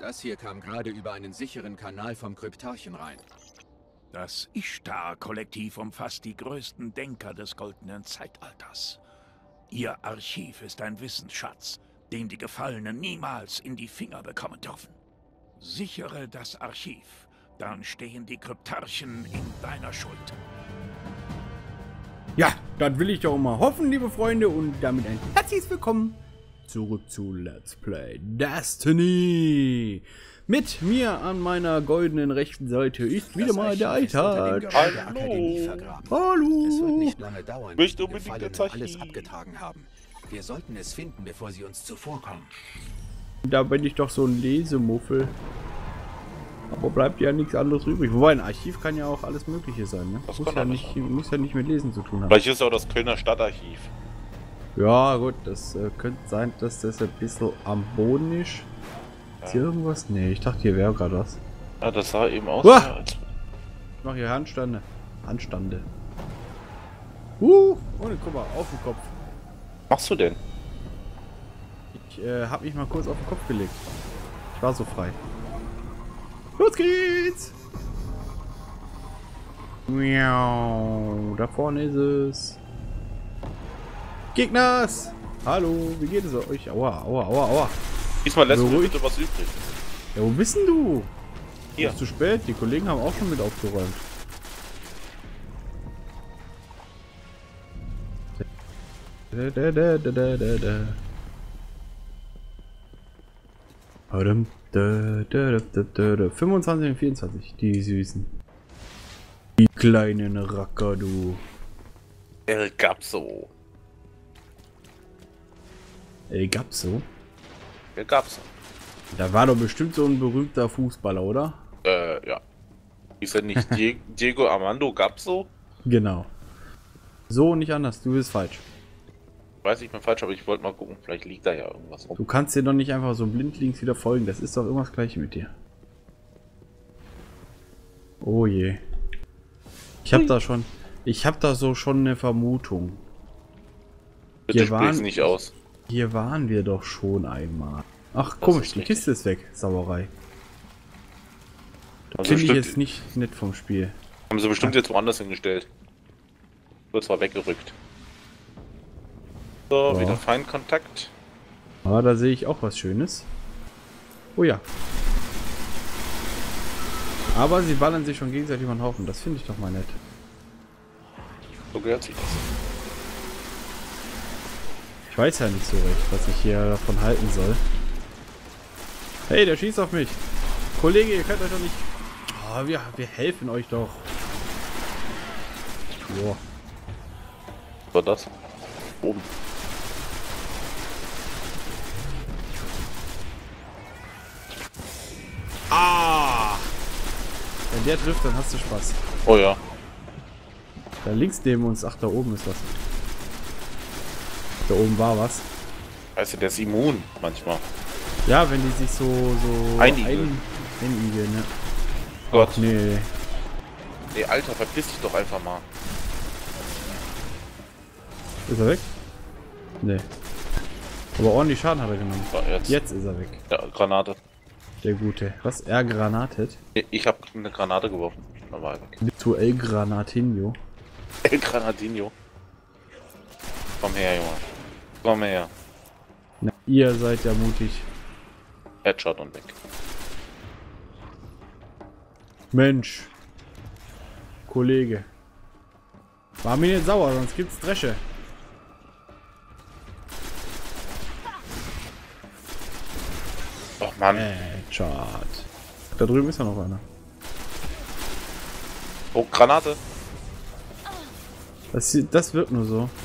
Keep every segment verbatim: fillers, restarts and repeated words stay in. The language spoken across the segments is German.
Das hier kam gerade über einen sicheren Kanal vom Kryptarchen rein. Das Ishtar-Kollektiv umfasst die größten Denker des goldenen Zeitalters. Ihr Archiv ist ein Wissensschatz, den die Gefallenen niemals in die Finger bekommen dürfen. Sichere das Archiv, dann stehen die Kryptarchen in deiner Schuld. Ja, das will ich doch mal hoffen, liebe Freunde, und damit ein herzliches Willkommen zurück zu Let's Play Destiny. Mit mir an meiner goldenen rechten Seite ist wieder mal der Eithard. Hallo. Hallo. Es wird nicht lange dauern, bis die unbedingt Gefallenen das Archiv. alles abgetragen haben. Wir sollten es finden, bevor sie uns zuvorkommen. Da bin ich doch so ein Lesemuffel. Aber bleibt ja nichts anderes übrig. Wobei ein Archiv kann ja auch alles Mögliche sein, ne? Das Muss kann ja, alles nicht, muss ja nicht mit Lesen zu tun haben. Vielleicht ist auch das Kölner Stadtarchiv. Ja, gut, das äh, könnte sein, dass das ein bisschen am Boden ist. Ist hier irgendwas? Ne, ich dachte, hier wäre gerade was. Ja, das sah eben aus. Uah! Ja, als Ich mach hier Handstande. Handstande. Uh, ohne guck mal, auf den Kopf. was machst du denn? Ich äh, hab mich mal kurz auf den Kopf gelegt. Ich war so frei. Los geht's! Miau, da vorne ist es. Gegners! Hallo, wie geht es euch? Aua, aua, aua, aua. Diesmal lässt du mir Ruhig. bitte was übrig. Ja, wo bist denn du? Hier. Ist zu spät, die Kollegen haben auch schon mit aufgeräumt. Da, da, da, da, da, da, da. Adam, da, da, da, da, da. fünfundzwanzig und vierundzwanzig, die Süßen. Die kleinen Racker, du. El Gapso. Ey, gab's so? El Gapso. Da war doch bestimmt so ein berühmter Fußballer, oder? Äh, ja. Ist er nicht Die Diego Armando Gapso? Genau. So, nicht anders, du bist falsch. Weiß ich bin falsch, aber ich wollte mal gucken. Vielleicht liegt da ja irgendwas rum. Du kannst dir doch nicht einfach so blindlings wieder folgen, das ist doch immer das Gleiche mit dir. Oh je. Ich hab da schon, ich hab da so schon eine Vermutung. Bitte Hier sprich's waren- nicht aus. Hier waren wir doch schon einmal. Ach Das komisch, ist die richtig. Kiste ist weg, Sauerei. Das Also finde ich stimmt- jetzt nicht nett vom Spiel. Haben sie bestimmt jetzt woanders hingestellt. Wird zwar weggerückt. So, Ja. wieder Feindkontakt. Aber da sehe ich auch was Schönes. Oh ja. Aber sie ballern sich schon gegenseitig über den Haufen, das finde ich doch mal nett. So gehört sich das. Ich weiß ja nicht so recht, was ich hier davon halten soll. Hey, der schießt auf mich. Kollege, ihr könnt euch doch nicht... Oh, wir, wir helfen euch doch. Joa. Was war das? Oben. Ah! Wenn der trifft, dann hast du Spaß. Oh ja. Da links neben uns, ach, da oben ist was. Da oben war was. Weißt du, der ist immun manchmal. Ja, wenn die sich so, so Einigeln. ein, einigeln, ne? Gott. Ach, nee. Nee, Alter, verpiss dich doch einfach mal. Ist er weg? Nee. Aber ordentlich Schaden hat er genommen. So, jetzt. Jetzt ist er weg. Ja, Granate. Der Gute. Was? Er granatet? Ich habe eine Granate geworfen. Dann war er weg. Zu El Granatinho. El Granadinho. Komm her, Junge. Komm her. Na, ihr seid ja mutig. Headshot und weg. Mensch. Kollege. War mir nicht sauer, sonst gibt's Dresche. Ach Mann. Headshot. Da drüben ist ja noch einer. Oh, Granate. Das, das wird nur so.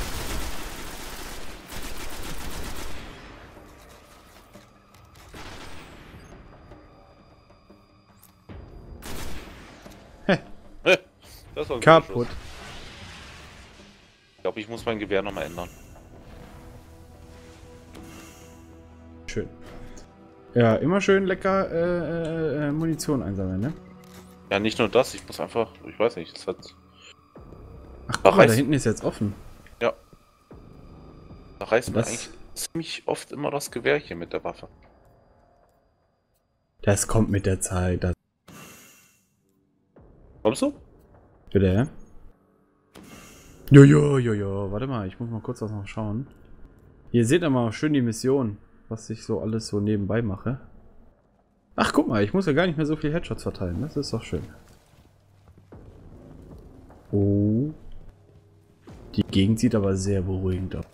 Das war ein guter Kaputt. Schuss. Ich glaube, ich muss mein Gewehr nochmal ändern. Schön. Ja, immer schön lecker äh, äh, Munition einsammeln, ne? Ja, nicht nur das, ich muss einfach, ich weiß nicht, es hat... Ach, Da guck mal, da reißt- hinten ist jetzt offen. Ja. Da reißt mir Das- eigentlich ziemlich oft immer das Gewehr hier mit der Waffe. Das kommt mit der Zeit. Das Kommst du? Bitte? Jojo, jojo. Warte mal, ich muss mal kurz was noch schauen. Hier seht ihr mal schön die Mission, was ich so alles so nebenbei mache. Ach, guck mal, ich muss ja gar nicht mehr so viel Headshots verteilen. Das ist doch schön. Oh. Die Gegend sieht aber sehr beruhigend aus.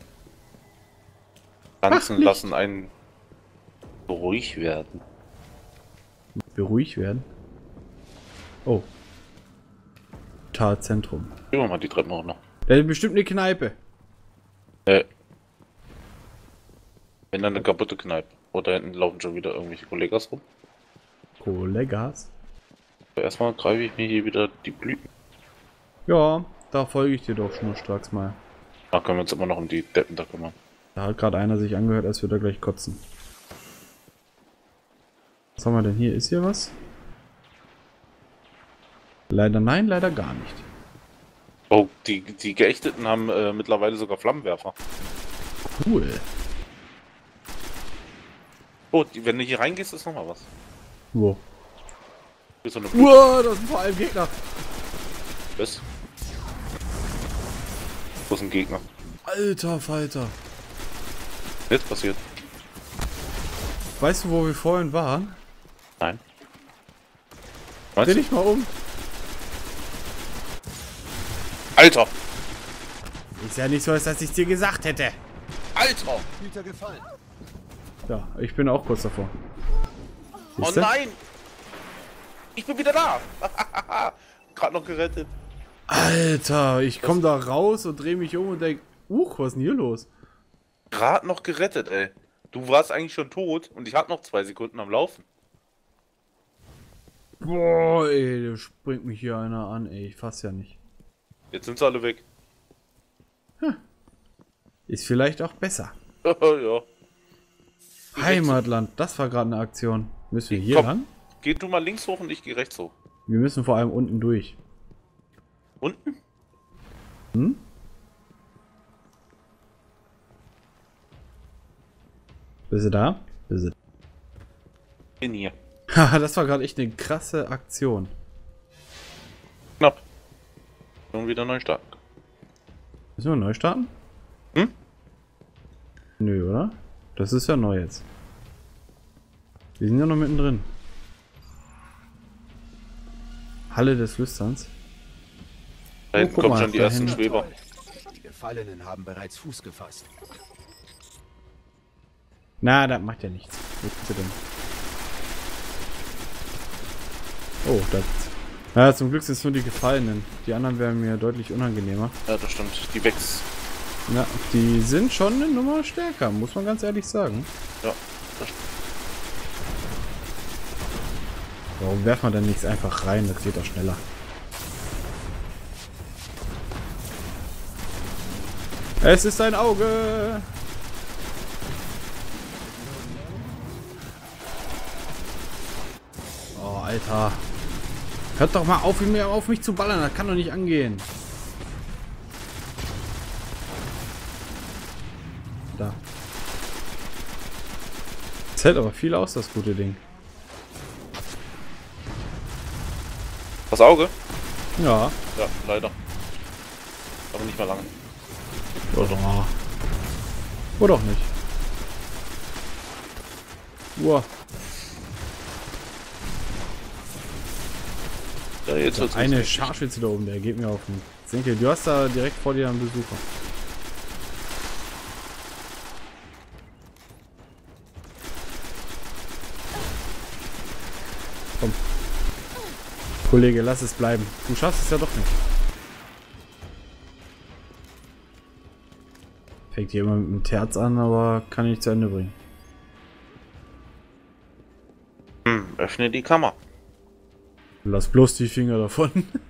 Tanzen Ach, lassen einen ruhig werden. Beruhigt werden? Oh. Talzentrum. Gehen wir mal die Treppen hoch noch. Da ist bestimmt eine Kneipe. Äh. Wenn dann eine kaputte Kneipe. Oder hinten laufen schon wieder irgendwelche Kollegas rum. Kollegas? Aber erstmal greife ich mir hier wieder die Blüten. Ja, da folge ich dir doch schnurstracks mal. Da können wir uns immer noch um die Deppen da kümmern. Da hat gerade einer sich angehört, als würde er gleich kotzen. Was haben wir denn hier? Ist hier was? Leider nein, leider gar nicht. Oh, die, die Geächteten haben äh, mittlerweile sogar Flammenwerfer. Cool. Oh, die, wenn du hier reingehst, ist noch mal was. Wo? Hier ist so eine Wow, das sind vor allem Gegner. Was? Wo ist ein Gegner? Alter Falter. Jetzt passiert? Weißt du, wo wir vorhin waren? Nein. Dreh Meinst du? dich mal um. Alter! Ist ja nicht so, als dass ich dir gesagt hätte. Alter! Güter gefallen. Ja, ich bin auch kurz davor. Oh Siehste? nein! Ich bin wieder da! Gerade noch gerettet. Alter, ich komm da raus und dreh mich um und denk, uch, was ist denn hier los? Gerade noch gerettet, ey. Du warst eigentlich schon tot und ich hatte noch zwei Sekunden am Laufen. Boah, ey, da springt mich hier einer an, ey, ich fass ja nicht. Jetzt sind sie alle weg. Ist vielleicht auch besser. Ja. Heimatland, das war gerade eine Aktion. Müssen wir hier Komm. lang? Geh du mal links hoch und ich gehe rechts hoch. Wir müssen vor allem unten durch. Unten? Hm? Bist du da? Bist du da? Bin hier. Haha, das war gerade echt eine krasse Aktion. Knapp. Schon wieder neu starten. Müssen wir neu starten? Hm? Nö, oder? Das ist ja neu jetzt. Wir sind ja noch mittendrin. Halle des Flüsterns. Da Oh, hinten guck kommen mal, schon die da ersten hinten. Schweber. Die Gefallenen haben bereits Fuß gefasst. Na, das macht ja nichts. Wo bist du denn? Oh, das. Ja, zum Glück sind es nur die Gefallenen. Die anderen wären mir deutlich unangenehmer. Ja, das stimmt. Die wächst. Ja, die sind schon eine Nummer stärker, muss man ganz ehrlich sagen. Ja, das stimmt. Warum werfen wir denn nichts einfach rein? Das geht doch schneller. Es ist ein Auge! Oh, Alter. Hört doch mal auf, mir auf mich zu ballern. Das kann doch nicht angehen. Da. Das hält aber viel aus, das gute Ding. Das Auge? Ja. Ja, leider. Aber nicht mehr lange. Oder, oder auch nicht. Uah. Ja, jetzt wird's Eine richtig. Scharfschütze da oben, der geht mir auf den Senkel. Du hast da direkt vor dir einen Besucher. Komm. Kollege, lass es bleiben. Du schaffst es ja doch nicht. Fängt hier immer mit dem Terz an, aber kann ich nicht zu Ende bringen. Hm, öffne die Kammer. Lass bloß die Finger davon.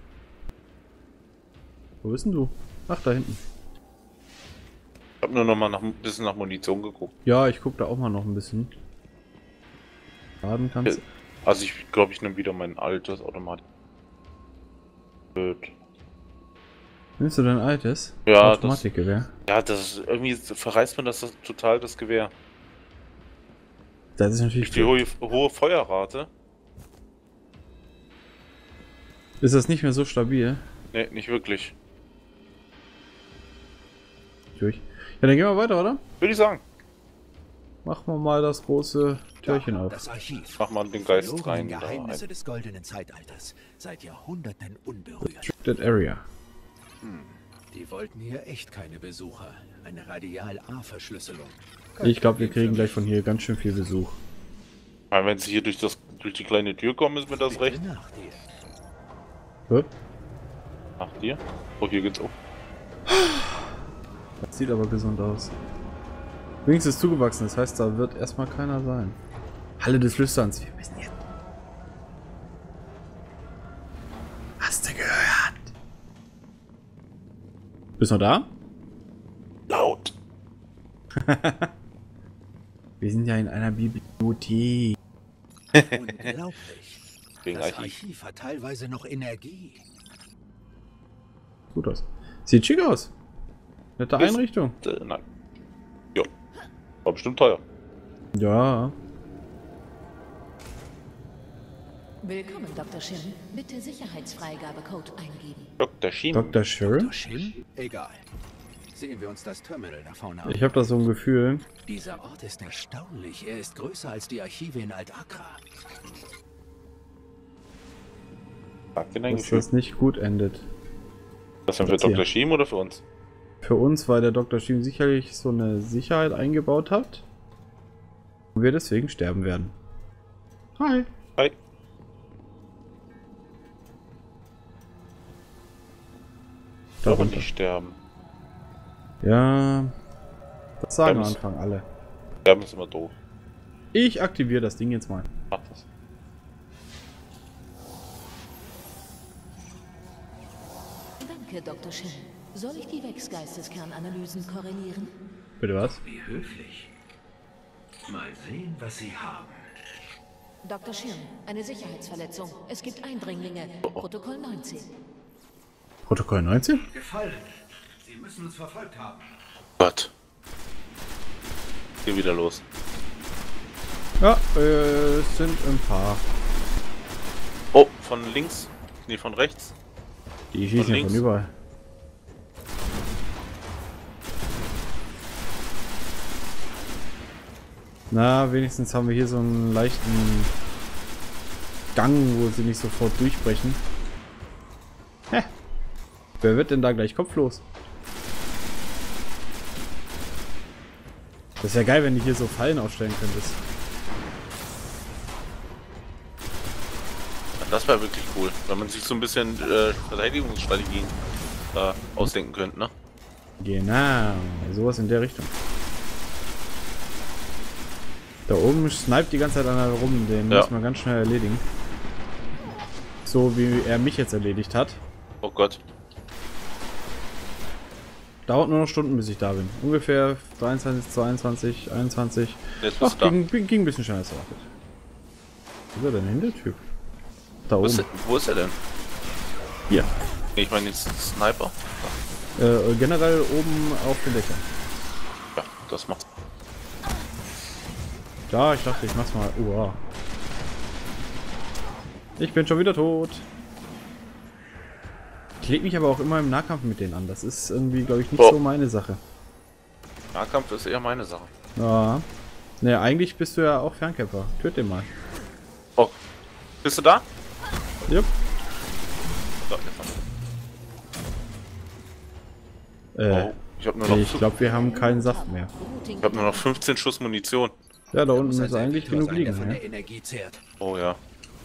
Wo bist denn du? Ach, da hinten. Ich habe nur noch mal nach, ein bisschen nach Munition geguckt. Ja, ich guck da auch mal noch ein bisschen. Laden kannst du. Also ich glaube, ich nehme wieder mein altes Automatik. Blöd. Nimmst du dein altes? Ja, das, Automatikgewehr. ja, das ist irgendwie verreißt man das, das total das Gewehr. Das ist natürlich Die hohe, hohe Feuerrate. Ist das nicht mehr so stabil? Ne, nicht wirklich. Durch. Ja, dann gehen wir weiter, oder? Würde ich sagen. Machen wir mal das große Türchen Da, auf. das Archiv. Mach mal den Geist Verlorene rein. Da Geheimnisse rein. des goldenen Zeitalters. Seit Jahrhunderten unberührt. Restricted Area. Die wollten hier echt keine Besucher. Eine Radial-A-Verschlüsselung. Ich glaube, wir kriegen gleich von hier ganz schön viel Besuch. Aber wenn sie hier durch, das, durch die kleine Tür kommen, ist mir das recht. Bitte nach dir. Hup. Nach dir? Oh, hier geht's hoch. Das sieht aber gesund aus. Wenigstens zugewachsen, das heißt, da wird erstmal keiner sein. Halle des Flüsterns, wir müssen jetzt. Hast du gehört? Bist du noch da? Laut! Wir sind ja in einer Bibliothek. Unglaublich. Wegen Das Archiv. Archiv hat teilweise noch Energie. Gut aus. Sieht schick aus. Nette Ist- Einrichtung. Äh, nein. Ja. War bestimmt teuer. Ja. Willkommen, Doktor Shim. Bitte Sicherheitsfreigabecode eingeben. Doktor Shim. Doktor Shirley? Schim? Egal. Sehen wir uns das Terminal da vorne an. Ich habe da so ein Gefühl. Dieser Ort ist erstaunlich. Er ist größer als die Archive in Alt-Akra. Sag dir dein Dass Gefühl. das nicht gut endet. Das denn für das hier. Doktor Shim oder für uns? Für uns, weil der Doktor Shim sicherlich so eine Sicherheit eingebaut hat. Und wir deswegen sterben werden. Hi. Hi. Da Aber runter. nicht sterben. Ja. Das sagen am Sterben ist- Anfang alle. Sterben ist immer doof. Ich aktiviere das Ding jetzt mal. Mach das. Danke, Doktor Shim. Soll ich die Wechsgeisteskernanalysen korrelieren? Bitte was? Wie höflich. Mal sehen, was Sie haben. Doktor Shim, eine Sicherheitsverletzung. Es gibt Eindringlinge. Protokoll neunzehn. Protokoll neunzehn? Gefallen. Sie müssen uns verfolgt haben. Gott. Geh wieder los. Ja, äh, es sind ein paar. Oh, von links. Nee, von rechts. Die schießen ja links. von überall. Na, wenigstens haben wir hier so einen leichten Gang, wo sie nicht sofort durchbrechen. Hä? Wer wird denn da gleich kopflos? Das ist ja geil, wenn du hier so Fallen aufstellen könntest. Das wäre wirklich cool, wenn man sich so ein bisschen äh, Verteidigungsstrategien äh, ausdenken könnte, ne? Genau, sowas in der Richtung. Da oben sniped die ganze Zeit einer rum, den Ja. müssen wir ganz schnell erledigen. So wie er mich jetzt erledigt hat. Oh Gott. Dauert Dauert nur noch Stunden, bis ich da bin. Ungefähr dreiundzwanzig, zweiundzwanzig, einundzwanzig. Jetzt bist Ach, du da. ging, ging ein bisschen schneller als erwartet. Wo ist er denn hin, der Typ? Da Wo ist, oben. er, wo ist er denn? Hier. Nee, ich meine jetzt Sniper. Äh, generell oben auf den Dächern. Ja, das macht. Ja, ich dachte, ich mach's mal. Uah. Ich bin schon wieder tot. Ich leg mich aber auch immer im Nahkampf mit denen an. Das ist irgendwie, glaube ich, nicht Oh. so meine Sache. Nahkampf ist eher meine Sache. Ja. Ne, eigentlich bist du ja auch Fernkämpfer. Töt den mal. Oh. Bist du da? Jupp. So, jetzt haben wir- Äh, Oh, ich habe nur noch, ich glaube, wir haben keinen Saft mehr. Routing ich hab nur noch fünfzehn Schuss Munition. Ja, da unten Muss ein müsste eigentlich Servitor genug sein, der liegen. von Ja? der Energie zehrt. Oh ja.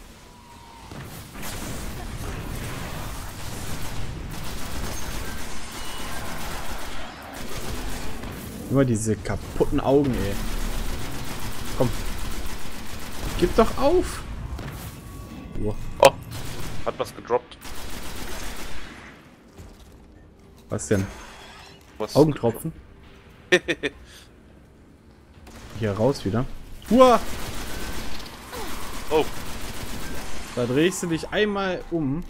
Immer diese kaputten Augen, ey. Komm. Gib doch auf! Uah. Oh, hat was gedroppt. Was denn? Was? Augentropfen? Hier raus wieder. Uah! Oh, Da drehst du dich einmal um.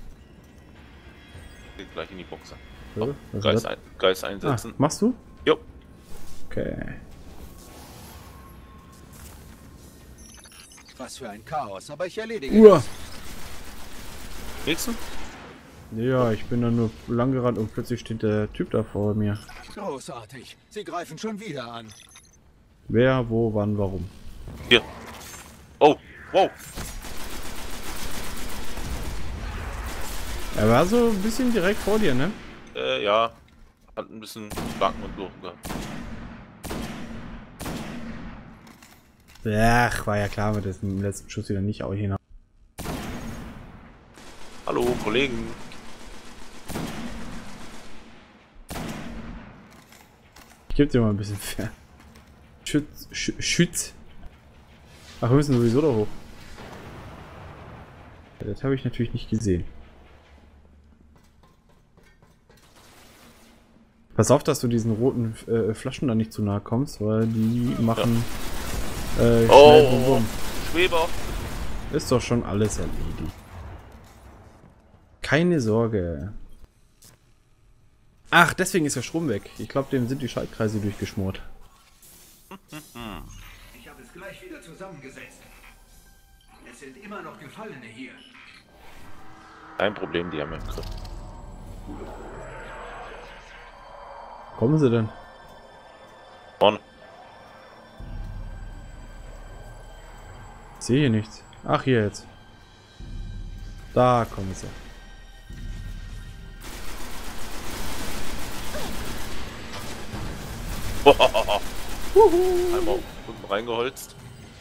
geht gleich in die Boxer. So, Oh, was ist Geist, das? ein, Geist Ah, einsetzen. machst du? Jo. Okay. Was für ein Chaos, aber ich erledige Uah. das. Nächsten? Ja, ich bin da nur lang gerannt und plötzlich steht der Typ da vor mir. Großartig. Sie greifen schon wieder an. Wer, wo, wann, warum. Hier. Oh, wow. Er war so ein bisschen direkt vor dir, ne? Äh, ja. Hat ein bisschen Flanken und Lochen gehabt. Ach, war ja klar mit dem letzten Schuss wieder nicht auch hinaus. Hallo, Kollegen. Ich geb dir mal ein bisschen fair. Schütz, Schü Schütz. Ach, wir müssen sowieso da hoch. Ja, das habe ich natürlich nicht gesehen. Pass auf, dass du diesen roten äh, Flaschen da nicht zu nahe kommst, weil die machen äh, schnell Oh, Bum Bum. Schweber. Ist doch schon alles erledigt. Keine Sorge. Ach, deswegen ist der Strom weg. Ich glaube, dem sind die Schaltkreise durchgeschmort. Ich habe es gleich wieder zusammengesetzt. Es sind immer noch Gefallene hier. Kein Problem, die haben wir im Griff. Kommen sie denn? Vorne. Ich sehe hier nichts. Ach, hier jetzt. Da kommen sie. Einmal unten reingeholzt.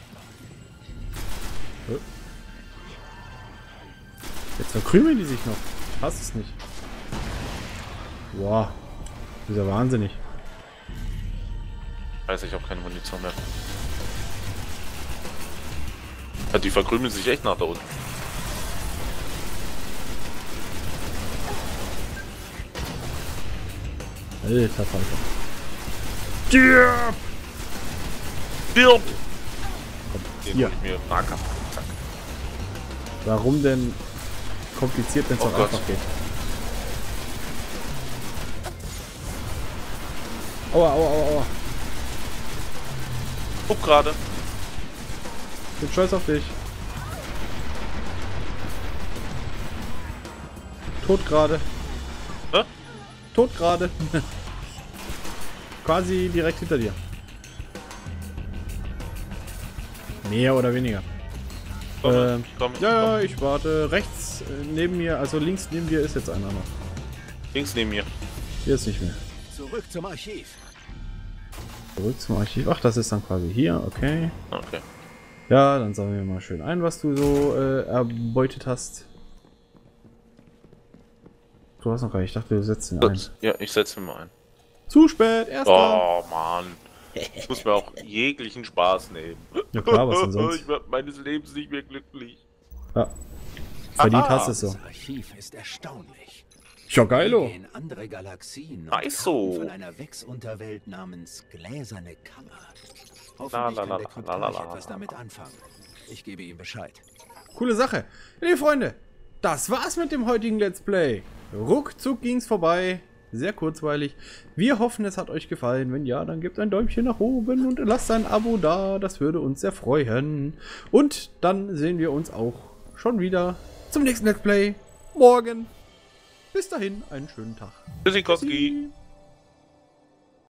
Jetzt verkrümeln die sich noch. Ich hasse es nicht. Wow. Dieser wahnsinnig. Scheiße, ich habe keine Munition mehr. Ja, die verkrümeln sich echt nach da unten. Alter Falter. Stirb! Stirb! Den Hier. hol ich mir im Nahkampf. Zack. Warum denn kompliziert, wenn es Oh auch Gott. einfach geht? Aua, aua, aua, aua. Guck gerade. Ich bin stolz auf dich. Tot gerade. Hä? Tot gerade. Quasi direkt hinter dir. Mehr oder weniger. Komm, Ähm, komm, Ja, ja, komm. ich warte. Rechts äh, neben mir, also links neben dir ist jetzt einer noch. Links neben mir. Hier ist nicht mehr. Zurück zum Archiv. Zurück zum Archiv. Ach, das ist dann quasi hier, okay. Okay. Ja, dann sagen wir mal schön ein, was du so äh, erbeutet hast. Du hast noch gar nicht. Ich dachte, du setzt ihn ein. Ja, ich setze ihn mal ein. Zu spät, erster. Oh, Mann. Ich muss mir auch jeglichen Spaß nehmen. Ja klar, was denn sonst? Ich werde meines Lebens nicht mehr glücklich. Ja. Verdient Aha. hast du es so. Das Archiv ist erstaunlich. Ja, geilo. In andere Galaxien und Nice so. Karten von einer Wechsunterwelt namens Gläserne Kammer. La, Hoffentlich la, kann la, der la, Kryptarch la, la, etwas la. damit anfangen. Ich gebe ihm Bescheid. Coole Sache. Liebe Freunde, das war's mit dem heutigen Let's Play. Ruckzuck ging's vorbei. Sehr kurzweilig. Wir hoffen, es hat euch gefallen. Wenn ja, dann gebt ein Däumchen nach oben und lasst ein Abo da. Das würde uns sehr freuen. Und dann sehen wir uns auch schon wieder zum nächsten Let's Play morgen. Bis dahin, einen schönen Tag. Tschüssikowski. Tschüssi.